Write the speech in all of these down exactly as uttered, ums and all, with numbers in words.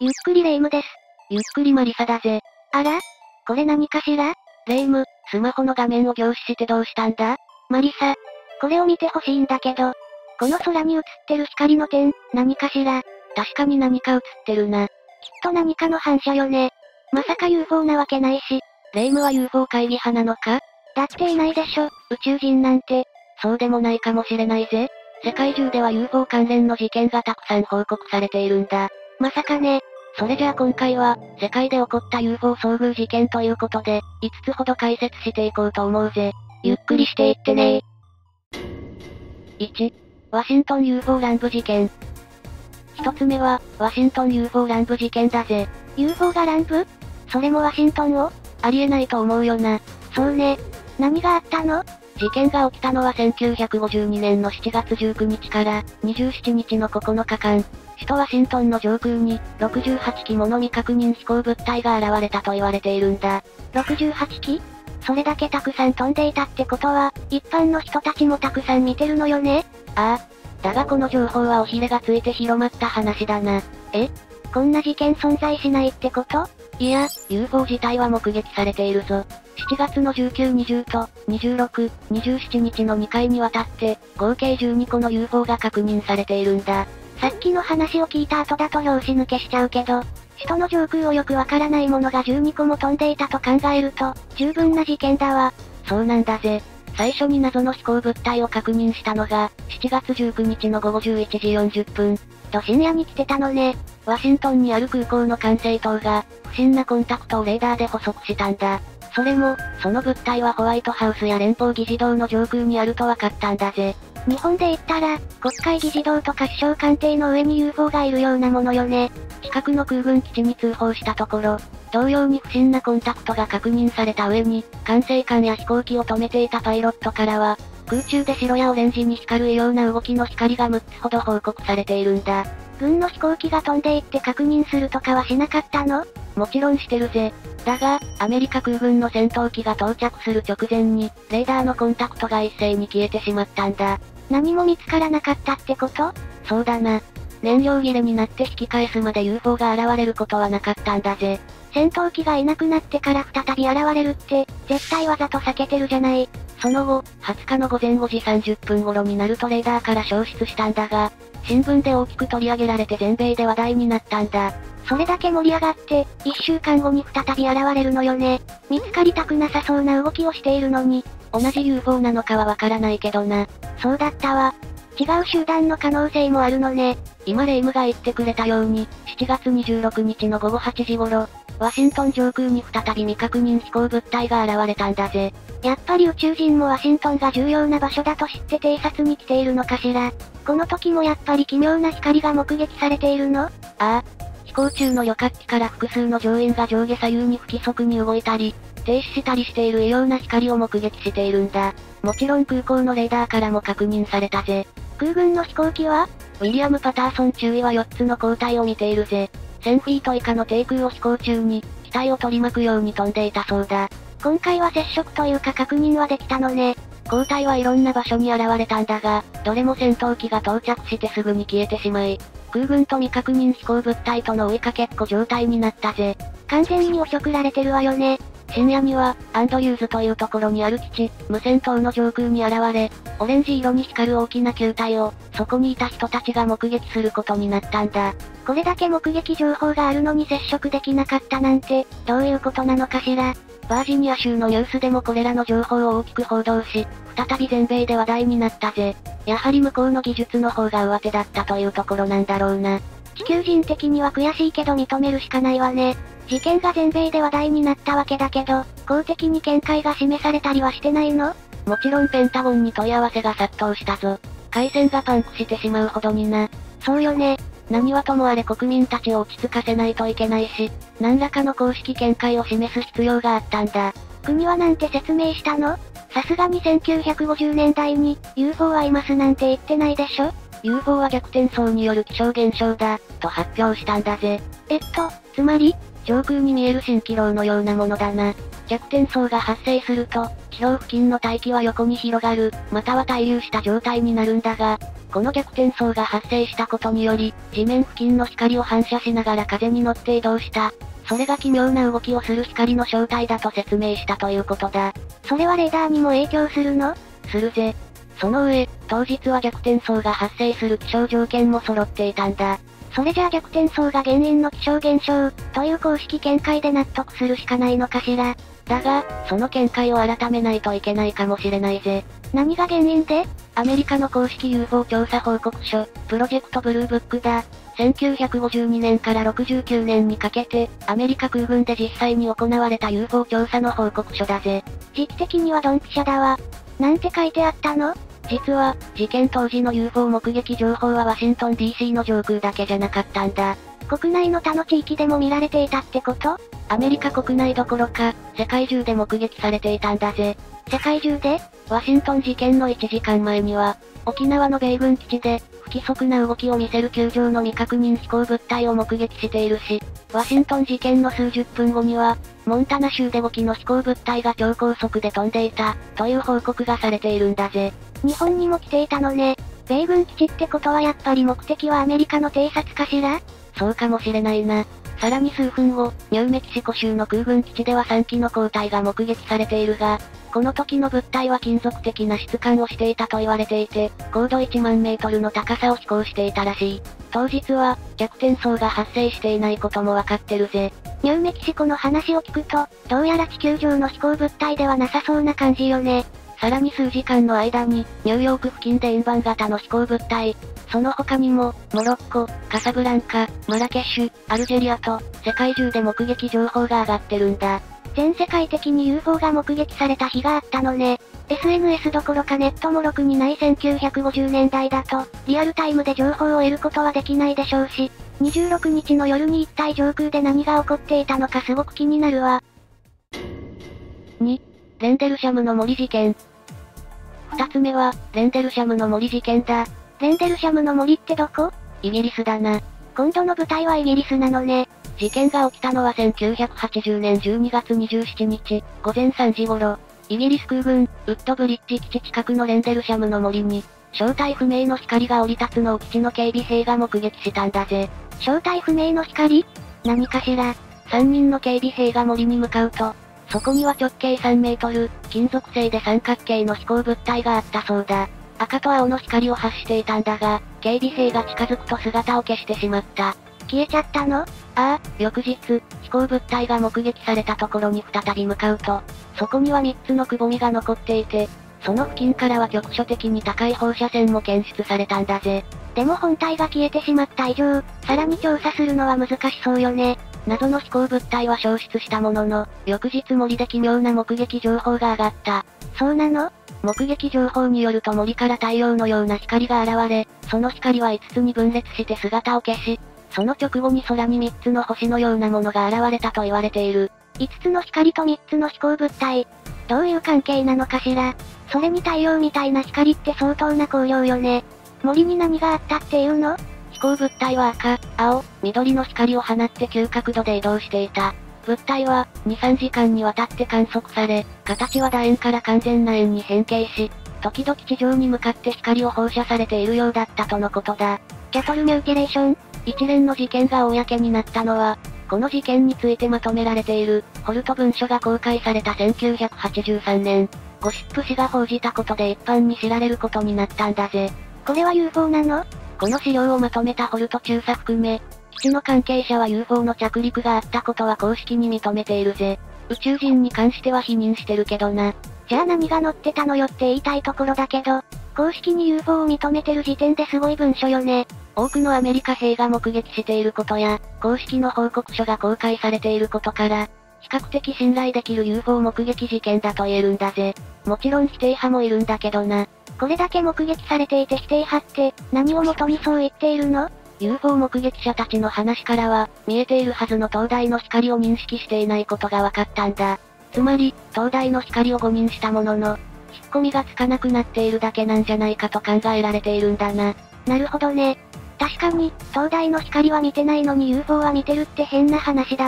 ゆっくりレ夢ムです。 ゆっくりマリサだぜ。 あら？これ何かしら？ レ夢ム、スマホの画面を凝視してどうしたんだ？ マリサ。これを見てほしいんだけど。この空に映ってる光の点、何かしら？ 確かに何か映ってるな。きっと何かの反射よね。まさか ユーフォー なわけないし。 レ夢ムは ユーフォー 会議派なのか？ だっていないでしょ、宇宙人なんて。 そうでもないかもしれないぜ。世界中では ユーフォー 関連の事件がたくさん報告されているんだ。 まさかね。 それじゃあ今回は、世界で起こった ユーフォー 遭遇事件ということで、いつつほど解説していこうと思うぜ。 ゆっくりしていってねー。いち、ワシントン ユーフォー 乱舞事件。一つ目は、ワシントン ユーフォー 乱舞事件だぜ。 ユーフォー が乱舞？それもワシントンを？ ありえないと思うよな。 そうね。何があったの？ 事件が起きたのはせんきゅうひゃくごじゅうにねんのしちがつじゅうくにちからにじゅうしちにちのここのかかん、首都ワシントンの上空にろくじゅうはちきもの未確認飛行物体が現れたと言われているんだ。 ろくじゅうはちき？それだけたくさん飛んでいたってことは、一般の人たちもたくさん見てるのよね？ ああ。だがこの情報は尾ひれがついて広まった話だな。 え？こんな事件存在しないってこと？ いや、ユーフォー 自体は目撃されているぞ。しちがつのじゅうく、にじゅうと、にじゅうろく、にじゅうしちにちのにかいにわたって、合計じゅうにこの ユーフォー が確認されているんだ。 さっきの話を聞いた後だと拍子抜けしちゃうけど、首都の上空をよくわからないものがじゅうにこも飛んでいたと考えると、十分な事件だわ。 そうなんだぜ。最初に謎の飛行物体を確認したのが、しちがつじゅうくにちのごごじゅういちじよんじゅっぷん。 と深夜に来てたのね。 ワシントンにある空港の管制塔が、不審なコンタクトをレーダーで捕捉したんだ。それも、その物体はホワイトハウスや連邦議事堂の上空にあると分かったんだぜ。 日本で言ったら、国会議事堂とか首相官邸の上に ユーフォー がいるようなものよね。 近くの空軍基地に通報したところ、同様に不審なコンタクトが確認された上に、管制官や飛行機を止めていたパイロットからは、空中で白やオレンジに光る異様な動きの光がむっつほど報告されているんだ。 軍の飛行機が飛んでいって確認するとかはしなかったの？ もちろんしてるぜ。だが、アメリカ空軍の戦闘機が到着する直前に、レーダーのコンタクトが一斉に消えてしまったんだ。 何も見つからなかったってこと？ そうだな。燃料切れになって引き返すまで ユーフォー が現れることはなかったんだぜ。 戦闘機がいなくなってから再び現れるって、絶対わざと避けてるじゃない。 その後、はつかのごぜんごじさんじゅっぷん頃になるとレーダーから消失したんだが、新聞で大きく取り上げられて全米で話題になったんだ。 それだけ盛り上がって、いっしゅうかんごに再び現れるのよね。見つかりたくなさそうな動きをしているのに。 同じ ユーフォー なのかはわからないけどな。 そうだったわ。違う集団の可能性もあるのね。 今レ夢ムが言ってくれたように、しちがつにじゅうろくにちのごごはちじ頃、ワシントン上空に再び未確認飛行物体が現れたんだぜ。 やっぱり宇宙人もワシントンが重要な場所だと知って偵察に来ているのかしら。この時もやっぱり奇妙な光が目撃されているの？ああ。飛行中の旅客機から複数の乗員が上下左右に不規則に動いたり、停止したりしている異様な光を目撃しているんだ。もちろん空港のレーダーからも確認されたぜ。 空軍の飛行機は？ ウィリアム・パターソン中尉はよっつの交代を見ているぜ。せんフィート以下の低空を飛行中に、機体を取り巻くように飛んでいたそうだ。 今回は接触というか確認はできたのね。 交代はいろんな場所に現れたんだが、どれも戦闘機が到着してすぐに消えてしまい、空軍と未確認飛行物体との追いかけっこ状態になったぜ。 完全におちょくられてるわよね。 深夜には、アンドリューズというところにある基地、無線塔の上空に現れ、オレンジ色に光る大きな球体を、そこにいた人たちが目撃することになったんだ。 これだけ目撃情報があるのに接触できなかったなんて、どういうことなのかしら。 バージニア州のニュースでもこれらの情報を大きく報道し、再び全米で話題になったぜ。やはり向こうの技術の方が上手だったというところなんだろうな。 地球人的には悔しいけど認めるしかないわね。事件が全米で話題になったわけだけど、公的に見解が示されたりはしてないの？ もちろんペンタゴンに問い合わせが殺到したぞ。回線がパンクしてしまうほどにな。 そうよね。 何はともあれ国民たちを落ち着かせないといけないし、何らかの公式見解を示す必要があったんだ。 国はなんて説明したの？さすがにせんきゅうひゃくごじゅうねんだいに ユーフォー はいますなんて言ってないでしょ？ ユーフォー は逆転層による気象現象だ、と発表したんだぜ。 えっと、つまり上空に見える蜃気楼のようなものだな。逆転層が発生すると、地表付近の大気は横に広がる、または滞留した状態になるんだが、この逆転層が発生したことにより、地面付近の光を反射しながら風に乗って移動した。それが奇妙な動きをする光の正体だと説明したということだ。 それはレーダーにも影響するの？ するぜ。その上、当日は逆転層が発生する気象条件も揃っていたんだ。 それじゃあ逆転層が原因の気象現象、という公式見解で納得するしかないのかしら。 だが、その見解を改めないといけないかもしれないぜ。 何が原因で？ アメリカの公式 ユーフォー 調査報告書、プロジェクトブルーブックだ。せんきゅうひゃくごじゅうにねんからろくじゅうきゅうねんにかけて、アメリカ空軍で実際に行われた ユーフォー 調査の報告書だぜ。 時期的にはドンピシャだわ。なんて書いてあったの？ 実は、事件当時の ユーフォー 目撃情報はワシントン ディーシー の上空だけじゃなかったんだ。 国内の他の地域でも見られていたってこと？ アメリカ国内どころか、世界中で目撃されていたんだぜ。 世界中で？ ワシントン事件のいちじかんまえには、沖縄の米軍基地で、不規則な動きを見せる球状の未確認飛行物体を目撃しているし、ワシントン事件の数十分後には、モンタナ州でごきの飛行物体が超高速で飛んでいた、という報告がされているんだぜ。 日本にも来ていたのね。米軍基地ってことはやっぱり目的はアメリカの偵察かしら？ そうかもしれないな。さらに数分後、ニューメキシコ州の空軍基地ではさんきの交代が目撃されているが、この時の物体は金属的な質感をしていたと言われていて、高度いちまんメートルの高さを飛行していたらしい。当日は、逆転層が発生していないこともわかってるぜ。 ニューメキシコの話を聞くと、どうやら地球上の飛行物体ではなさそうな感じよね。 さらに数時間の間に、ニューヨーク付近で円盤型の飛行物体、その他にも、モロッコ、カサブランカ、マラケシュ、アルジェリアと、世界中で目撃情報が上がってるんだ。 全世界的に ユーフォー が目撃された日があったのね。エスエヌエス どころかネットもろくにないせんきゅうひゃくごじゅうねんだいだと、リアルタイムで情報を得ることはできないでしょうし、にじゅうろくにちの夜に一体上空で何が起こっていたのかすごく気になるわ。 に、レンデルシャムの森事件。二つ目は、レンデルシャムの森事件だ。 レンデルシャムの森ってどこ？ イギリスだな。 今度の舞台はイギリスなのね。 事件が起きたのはせんきゅうひゃくはちじゅうねんじゅうにがつにじゅうしちにち、ごぜんさんじ頃、イギリス空軍、ウッドブリッジ基地近くのレンデルシャムの森に、正体不明の光が降り立つのを基地の警備兵が目撃したんだぜ。 正体不明の光？何かしら。 さんにんの警備兵が森に向かうと、そこには直径さんメートル、金属製で三角形の飛行物体があったそうだ。赤と青の光を発していたんだが、警備兵が近づくと姿を消してしまった。 消えちゃったの？ ああ、翌日、飛行物体が目撃されたところに再び向かうと、そこにはみっつのくぼみが残っていて、その付近からは局所的に高い放射線も検出されたんだぜ。 でも本体が消えてしまった以上、さらに調査するのは難しそうよね。 謎の飛行物体は消失したものの、翌日森で奇妙な目撃情報が上がった。 そうなの？ 目撃情報によると森から太陽のような光が現れ、その光はいつつに分裂して姿を消し、その直後に空にみっつの星のようなものが現れたと言われている。 いつつの光とみっつの飛行物体。どういう関係なのかしら。それに太陽みたいな光って相当な光量よね。森に何があったっていうの？ 飛行物体は赤、青、緑の光を放って急角度で移動していた。物体は、に、さんじかんにわたって観測され、形は楕円から完全な円に変形し、時々地上に向かって光を放射されているようだったとのことだ。 キャトルミューティレーション？ 一連の事件が公になったのは、この事件についてまとめられている、ホルト文書が公開されたせんきゅうひゃくはちじゅうさんねん、ゴシップ誌が報じたことで一般に知られることになったんだぜ。 これは ユーフォー なの？ この資料をまとめたホルト中佐含め、基地の関係者は ユーフォー の着陸があったことは公式に認めているぜ。宇宙人に関しては否認してるけどな。 じゃあ何が載ってたのよって言いたいところだけど、公式に ユーフォー を認めてる時点ですごい文書よね。 多くのアメリカ兵が目撃していることや、公式の報告書が公開されていることから、比較的信頼できる ユーフォー 目撃事件だと言えるんだぜ。もちろん否定派もいるんだけどな。 これだけ目撃されていて否定派って、何をもとにそう言っているの？ ユーフォー 目撃者たちの話からは、見えているはずの灯台の光を認識していないことが分かったんだ。つまり、灯台の光を誤認したものの、引っ込みがつかなくなっているだけなんじゃないかと考えられているんだな。 なるほどね。確かに、灯台の光は見てないのに ユーフォー は見てるって変な話だわ。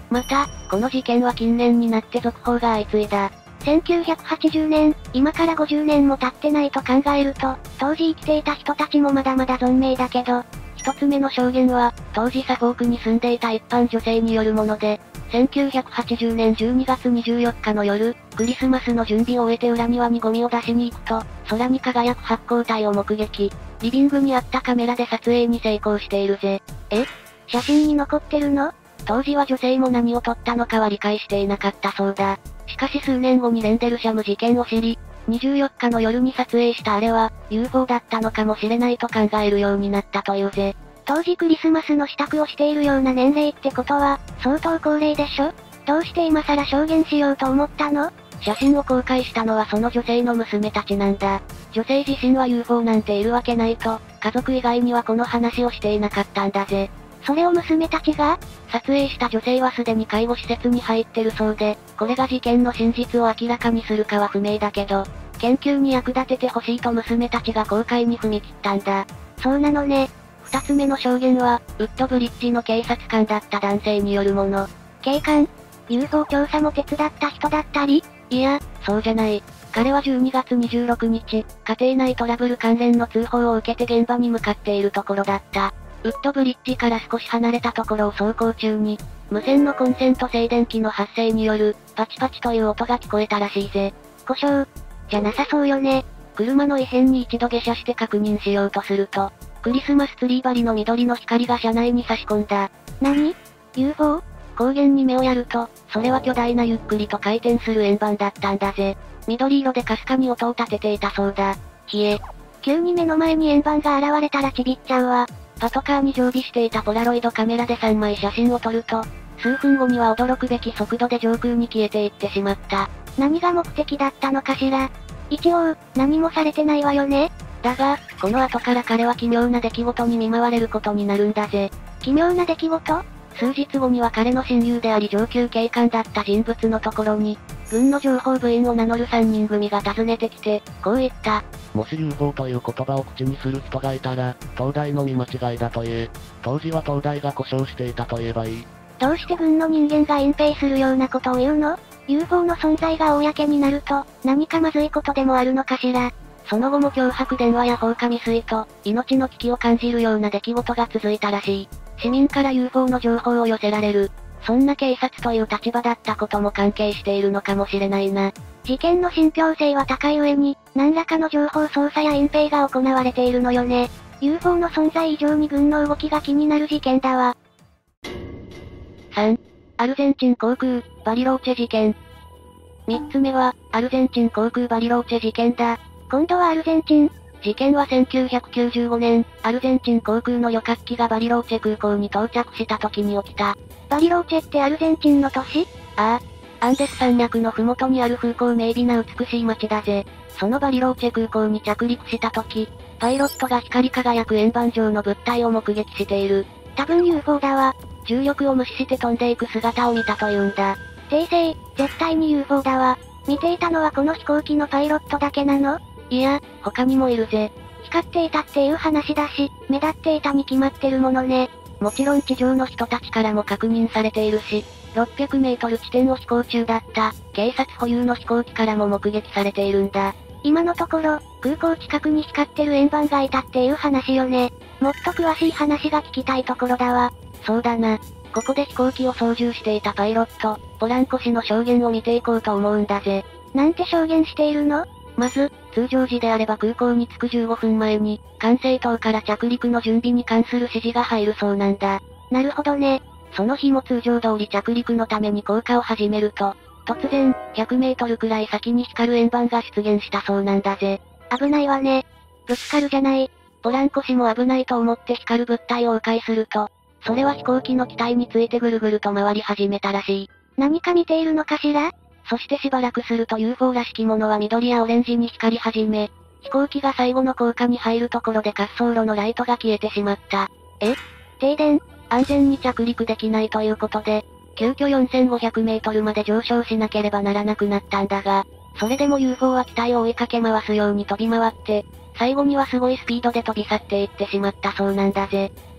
また、この事件は近年になって続報が相次いだ。 せんきゅうひゃくはちじゅうねん、今からごじゅうねんも経ってないと考えると、当時生きていた人たちもまだまだ存命だけど、 一つ目の証言は、当時サフォークに住んでいた一般女性によるもので、せんきゅうひゃくはちじゅうねんじゅうにがつにじゅうよっかの夜、クリスマスの準備を終えて裏庭にゴミを出しに行くと、空に輝く発光体を目撃。リビングにあったカメラで撮影に成功しているぜ。 え？写真に残ってるの？ 当時は女性も何を撮ったのかは理解していなかったそうだ。しかし数年後にレンデルシャム事件を知り、にじゅうよっかの夜に撮影したあれは、ユーフォー だったのかもしれないと考えるようになったというぜ。 当時クリスマスの支度をしているような年齢ってことは、相当高齢でしょ？どうして今更証言しようと思ったの？ 写真を公開したのはその女性の娘たちなんだ。女性自身は ユーフォー なんているわけないと、家族以外にはこの話をしていなかったんだぜ。 それを娘たちが？ 撮影した女性はすでに介護施設に入ってるそうで、これが事件の真実を明らかにするかは不明だけど、研究に役立ててほしいと娘たちが公開に踏み切ったんだ。 そうなのね。 二つ目の証言は、ウッドブリッジの警察官だった男性によるもの。 警官？ ユーフォー 調査も手伝った人だったり？ いや、そうじゃない。彼はじゅうにがつにじゅうろくにち、家庭内トラブル関連の通報を受けて現場に向かっているところだった。ウッドブリッジから少し離れたところを走行中に、無線のコンセント静電気の発生による、パチパチという音が聞こえたらしいぜ。 故障？じゃなさそうよね。 車の異変に一度下車して確認しようとすると、クリスマスツリー張りの緑の光が車内に差し込んだ。 何？ ユーフォー？ 光源に目をやると、それは巨大なゆっくりと回転する円盤だったんだぜ。緑色でかすかに音を立てていたそうだ。冷え。 急に目の前に円盤が現れたらちびっちゃうわ。 パトカーに常備していたポラロイドカメラでさんまい写真を撮ると、数分後には驚くべき速度で上空に消えていってしまった。 何が目的だったのかしら。一応、何もされてないわよね。 だが、この後から彼は奇妙な出来事に見舞われることになるんだぜ。 奇妙な出来事？ 数日後には彼の親友であり上級警官だった人物のところに、軍の情報部員を名乗るさんにん組が訪ねてきて、こう言った。 もし ユーフォー という言葉を口にする人がいたら、東大の見間違いだと言え。当時は東大が故障していたと言えばいい。 どうして軍の人間が隠蔽するようなことを言うの？ ユーフォー の存在が公になると、何かまずいことでもあるのかしら。 その後も脅迫電話や放火未遂と、命の危機を感じるような出来事が続いたらしい。市民から ユーフォー の情報を寄せられる。そんな警察という立場だったことも関係しているのかもしれないな。 事件の信憑性は高い上に、何らかの情報操作や隠蔽が行われているのよね。ユーフォー の存在以上に軍の動きが気になる事件だわ。 さん. アルゼンチン航空、バリローチェ事件。みっつめは、アルゼンチン航空バリローチェ事件だ。 今度はアルゼンチン？ 事件はせんきゅうひゃくきゅうじゅうごねん、アルゼンチン航空の旅客機がバリローチェ空港に到着した時に起きた。 バリローチェってアルゼンチンの都市？ ああ。アンデス山脈のふもとにある風光明媚な美しい街だぜ。そのバリローチェ空港に着陸した時、パイロットが光り輝く円盤状の物体を目撃している。 多分 ユーフォー だわ。 重力を無視して飛んでいく姿を見たというんだ。 訂正、絶対に ユーフォー だわ。見ていたのはこの飛行機のパイロットだけなの？ いや、他にもいるぜ。 光っていたっていう話だし、目立っていたに決まってるものね。 もちろん地上の人たちからも確認されているし、ろっぴゃくメートル地点を飛行中だった、警察保有の飛行機からも目撃されているんだ。 今のところ、空港近くに光ってる円盤がいたっていう話よね。もっと詳しい話が聞きたいところだわ。 そうだな。ここで飛行機を操縦していたパイロット、ポランコ氏の証言を見ていこうと思うんだぜ。 なんて証言しているの？ まず、通常時であれば空港に着くじゅうごふんまえに、管制塔から着陸の準備に関する指示が入るそうなんだ。 なるほどね。 その日も通常通り着陸のために降下を始めると、突然、ひゃくメートルくらい先に光る円盤が出現したそうなんだぜ。 危ないわね。ぶつかるじゃない。 ポランコ氏も危ないと思って光る物体を迂回すると、それは飛行機の機体についてぐるぐると回り始めたらしい。 何か見ているのかしら？ そしてしばらくすると ユーフォー らしきものは緑やオレンジに光り始め、飛行機が最後の降下に入るところで滑走路のライトが消えてしまった。 え？停電？ 安全に着陸できないということで、急遽よんせんごひゃくメートルまで上昇しなければならなくなったんだが、それでも ユーフォー は機体を追いかけ回すように飛び回って、最後にはすごいスピードで飛び去っていってしまったそうなんだぜ。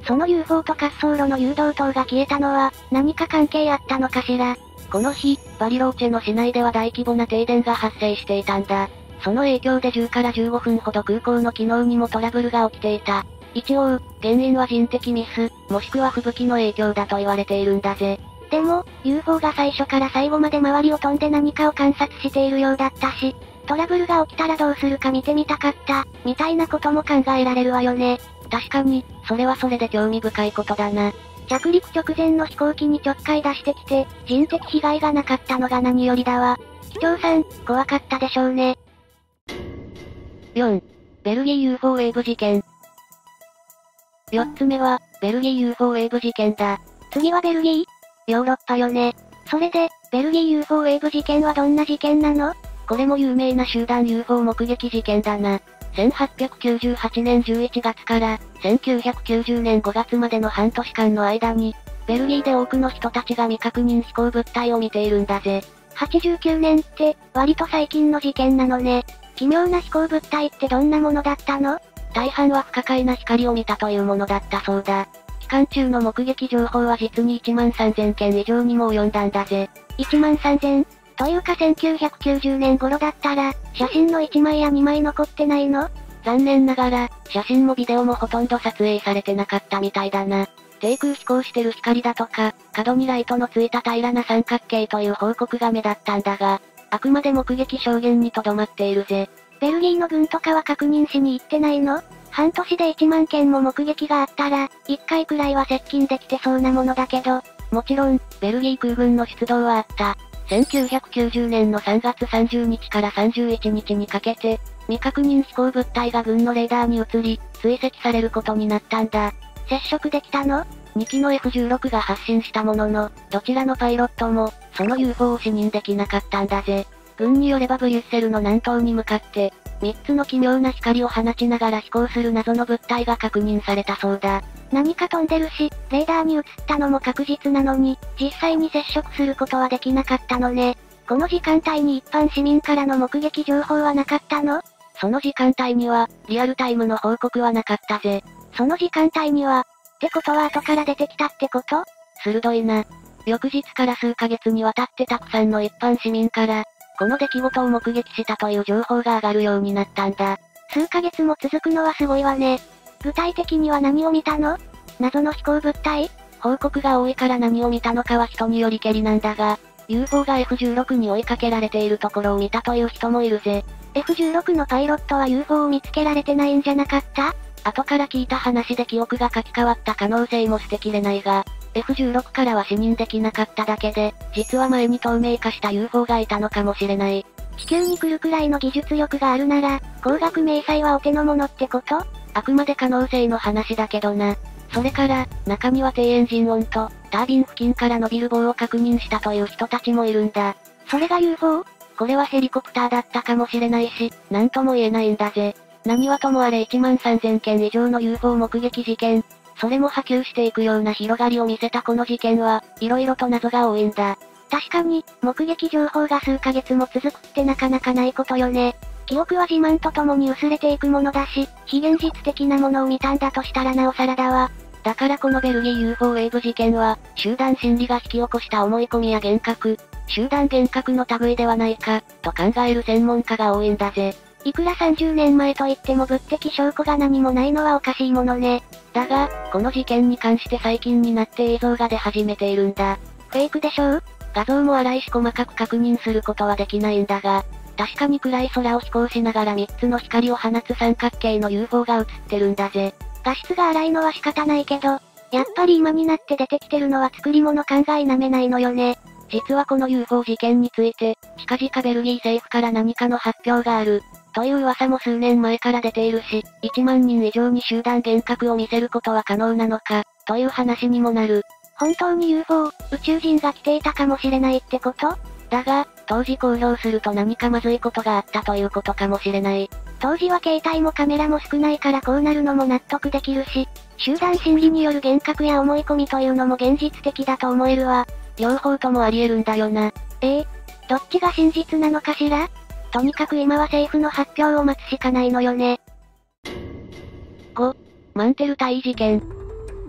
その ユーフォー と滑走路の誘導灯が消えたのは、何か関係あったのかしら。 この日、バリローチェの市内では大規模な停電が発生していたんだ。その影響でじゅうからじゅうごふんほど空港の機能にもトラブルが起きていた。一応、原因は人的ミス、もしくは吹雪の影響だと言われているんだぜ。 でも、ユーフォー が最初から最後まで周りを飛んで何かを観察しているようだったし、トラブルが起きたらどうするか見てみたかった、みたいなことも考えられるわよね。 確かに、それはそれで興味深いことだな。 着陸直前の飛行機にちょっかい出してきて、人的被害がなかったのが何よりだわ。機長さん、怖かったでしょうね。 よん. ベルギー ユーフォー ウェーブ事件。よっつめは、ベルギー ユーフォー ウェーブ事件だ。 次はベルギー？ヨーロッパよね。それで、ベルギー ユーフォー ウェーブ事件はどんな事件なの？ これも有名な集団 ユーフォー 目撃事件だな。せんはっぴゃくきゅうじゅうはちねんじゅういちがつから、せんきゅうひゃくきゅうじゅうねんごがつまでの半年間の間に、ベルギーで多くの人たちが未確認飛行物体を見ているんだぜ。 はちじゅうきゅうねんって、割と最近の事件なのね。奇妙な飛行物体ってどんなものだったの？ 大半は不可解な光を見たというものだったそうだ。期間中の目撃情報は実にいちまんさんぜんけん以上にも及んだんだぜ。 いちまんさんぜん？というかせんきゅうひゃくきゅうじゅうねん頃だったら、写真のいちまいやにまい残ってないの？ 残念ながら、写真もビデオもほとんど撮影されてなかったみたいだな。低空飛行してる光だとか、角にライトのついた平らな三角形という報告が目立ったんだが、あくまで目撃証言にとどまっているぜ。 ベルギーの軍とかは確認しに行ってないの？半年でいちまんけんも目撃があったら、いっかいくらいは接近できてそうなものだけど。 もちろん、ベルギー空軍の出動はあった。せんきゅうひゃくきゅうじゅうねんのさんがつさんじゅうにちからさんじゅういちにちにかけて、未確認飛行物体が軍のレーダーに移り、追跡されることになったんだ。 接触できたの？ にきの エフじゅうろく が発進したものの、どちらのパイロットも、その ユーフォー を視認できなかったんだぜ。軍によればブリュッセルの南東に向かって、みっつの奇妙な光を放ちながら飛行する謎の物体が確認されたそうだ。 何か飛んでるし、レーダーに映ったのも確実なのに、実際に接触することはできなかったのね。この時間帯に一般市民からの目撃情報はなかったの？ その時間帯には、リアルタイムの報告はなかったぜ。 その時間帯には、ってことは後から出てきたってこと？ 鋭いな。翌日から数ヶ月にわたってたくさんの一般市民から、この出来事を目撃したという情報が上がるようになったんだ。 数ヶ月も続くのはすごいわね。具体的には何を見たの？謎の飛行物体？ 報告が多いから何を見たのかは人によりけりなんだが、ユーフォー が エフじゅうろく に追いかけられているところを見たという人もいるぜ。 エフじゅうろく のパイロットは ユーフォー を見つけられてないんじゃなかった？ 後から聞いた話で記憶が書き換わった可能性も捨てきれないが、エフじゅうろく からは視認できなかっただけで、実は前に透明化した ユーフォー がいたのかもしれない。 地球に来るくらいの技術力があるなら、光学迷彩はお手の物ってこと？ あくまで可能性の話だけどな。それから、中には低エンジン音と、タービン付近から伸びる棒を確認したという人たちもいるんだ。 それが ユーフォー？ これはヘリコプターだったかもしれないし、なんとも言えないんだぜ。何はともあれいちまんさんぜんけん以上の ユーフォー 目撃事件。それも波及していくような広がりを見せたこの事件は、色々と謎が多いんだ。 確かに、目撃情報が数ヶ月も続くってなかなかないことよね。記憶は自慢とともに薄れていくものだし、非現実的なものを見たんだとしたらなおさらだわ。 だからこのベルギー ユーフォー ウェーブ事件は、集団心理が引き起こした思い込みや幻覚、集団幻覚の類ではないか、と考える専門家が多いんだぜ。 いくらさんじゅうねんまえといっても物的証拠が何もないのはおかしいものね。 だが、この事件に関して最近になって映像が出始めているんだ。 フェイクでしょう？ 画像も粗いし細かく確認することはできないんだが、確かに暗い空を飛行しながらみっつの光を放つ三角形の ユーフォー が映ってるんだぜ。 画質が粗いのは仕方ないけど、やっぱり今になって出てきてるのは作り物感が否めないのよね。 実はこの ユーフォー 事件について、近々ベルギー政府から何かの発表がある、という噂も数年前から出ているし、いちまんにん以上に集団幻覚を見せることは可能なのか、という話にもなる。 本当に ユーフォー、宇宙人が来ていたかもしれないってこと？ だが、当時公表すると何かまずいことがあったということかもしれない。 当時は携帯もカメラも少ないからこうなるのも納得できるし、集団心理による幻覚や思い込みというのも現実的だと思えるわ。 両方ともあり得るんだよな。 ええ、どっちが真実なのかしら？とにかく今は政府の発表を待つしかないのよね。 ご. マンテル隊事件。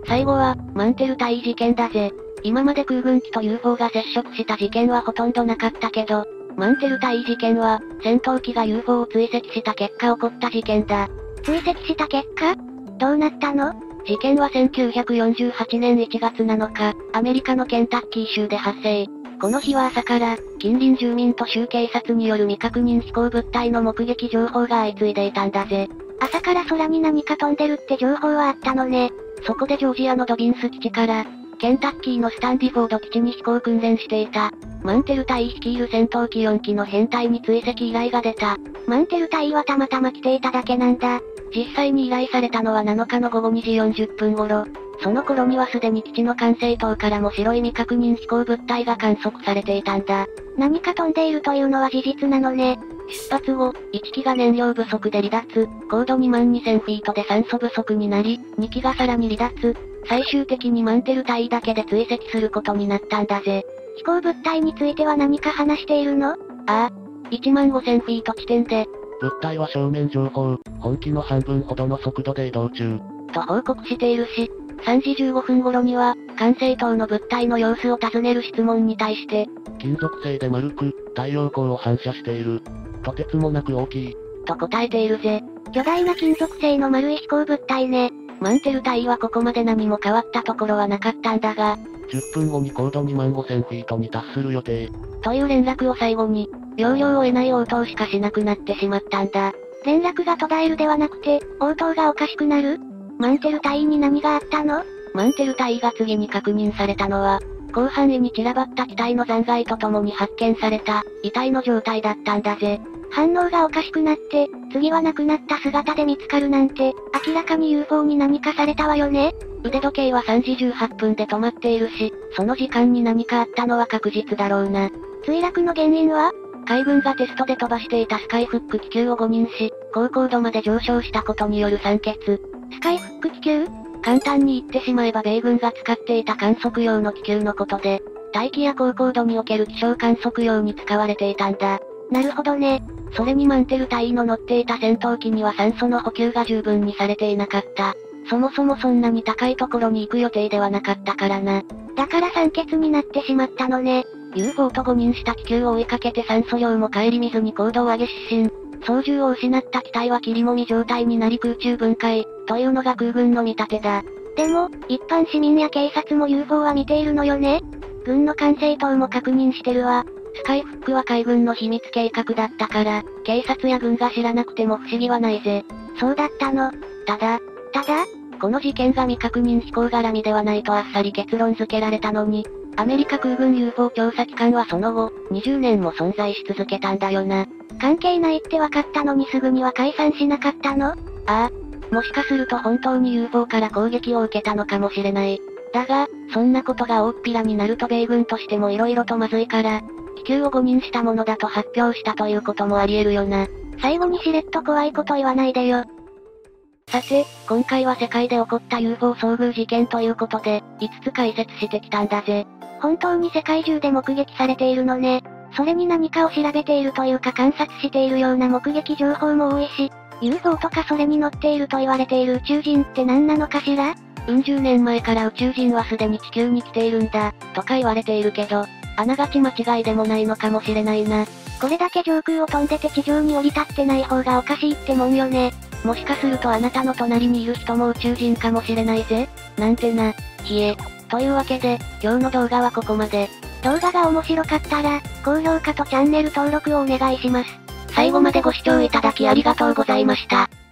最後は、マンテル隊事件だぜ。今まで空軍機と ユーフォー が接触した事件はほとんどなかったけど、マンテル隊事件は、戦闘機が ユーフォー を追跡した結果起こった事件だ。 追跡した結果？どうなったの？ 事件はせんきゅうひゃくよんじゅうはちねんいちがつなのか、アメリカのケンタッキー州で発生。この日は朝から、近隣住民と州警察による未確認飛行物体の目撃情報が相次いでいたんだぜ。 朝から空に何か飛んでるって情報はあったのね。 そこでジョージアのドビンス基地から、ケンタッキーのスタンディフォード基地に飛行訓練していた、マンテル隊率いる戦闘機よんきの編隊に追跡依頼が出た。 マンテル隊はたまたま来ていただけなんだ。 実際に依頼されたのはなのかのごごにじよんじゅっぷん頃。その頃にはすでに基地の管制塔からも白い未確認飛行物体が観測されていたんだ。 何か飛んでいるというのは事実なのね。 出発後、いちきが燃料不足で離脱、高度にまんにせんフィートで酸素不足になり、にきがさらに離脱、最終的にマンテル隊だけで追跡することになったんだぜ。 飛行物体については何か話しているの？ ああ。いちまんごせんフィート地点で、 物体は正面上方、本機の半分ほどの速度で移動中。 と報告しているし、さんじじゅうごふん頃には、管制塔の物体の様子を尋ねる質問に対して、 金属製で丸く、太陽光を反射している。とてつもなく大きい。 と答えているぜ。 巨大な金属製の丸い飛行物体ね。 マンテル隊はここまで何も変わったところはなかったんだが、 じゅっぷんごに高度にまんごせんフィートに達する予定。 という連絡を最後に、要領を得ない応答しかしなくなってしまったんだ。 連絡が途絶えるではなくて、応答がおかしくなる？マンテル隊に何があったの？ マンテル隊が次に確認されたのは、広範囲に散らばった機体の残骸とともに発見された、遺体の状態だったんだぜ。 反応がおかしくなって、次は亡くなった姿で見つかるなんて、明らかに ユーフォー に何かされたわよね。 腕時計はさんじじゅうはっぷんで止まっているし、その時間に何かあったのは確実だろうな。 墜落の原因は？ 海軍がテストで飛ばしていたスカイフック気球を誤認し、高高度まで上昇したことによる酸欠。 スカイフック気球？ 簡単に言ってしまえば米軍が使っていた観測用の気球のことで、大気や高高度における気象観測用に使われていたんだ。 なるほどね。 それにマンテル隊の乗っていた戦闘機には酸素の補給が十分にされていなかった。そもそもそんなに高いところに行く予定ではなかったからな。 だから酸欠になってしまったのね。 ユーフォー と誤認した気球を追いかけて酸素量も顧みずに高度を上げ失神。操縦を失った機体は切りもみ状態になり空中分解、というのが空軍の見立てだ。 でも、一般市民や警察も ユーフォー は見ているのよね？軍の管制塔も確認してるわ。 スカイフックは海軍の秘密計画だったから、警察や軍が知らなくても不思議はないぜ。 そうだったの。 ただ、 ただこの事件が未確認飛行絡みではないとあっさり結論付けられたのに、アメリカ空軍 ユーフォー 調査機関はその後、にじゅうねんも存在し続けたんだよな。 関係ないって分かったのにすぐには解散しなかったの？ ああ。もしかすると本当に ユーフォー から攻撃を受けたのかもしれない。だが、そんなことが大っぴらになると米軍としても色々とまずいから、気球を誤認したものだと発表したということもあり得るよな。 最後にしれっと怖いこと言わないでよ。 さて、今回は世界で起こった ユーフォー 遭遇事件ということで、いつつ解説してきたんだぜ。 本当に世界中で目撃されているのね。それに何かを調べているというか観察しているような目撃情報も多いし、ユーフォー とかそれに乗っていると言われている宇宙人って何なのかしら？ うん十年前から宇宙人はすでに地球に来ているんだ、とか言われているけど、あながち間違いでもないのかもしれないな。 これだけ上空を飛んでて地上に降り立ってない方がおかしいってもんよね。 もしかするとあなたの隣にいる人も宇宙人かもしれないぜ。なんてな。ひえ。というわけで、今日の動画はここまで。 動画が面白かったら、高評価とチャンネル登録をお願いします。 最後までご視聴いただきありがとうございました。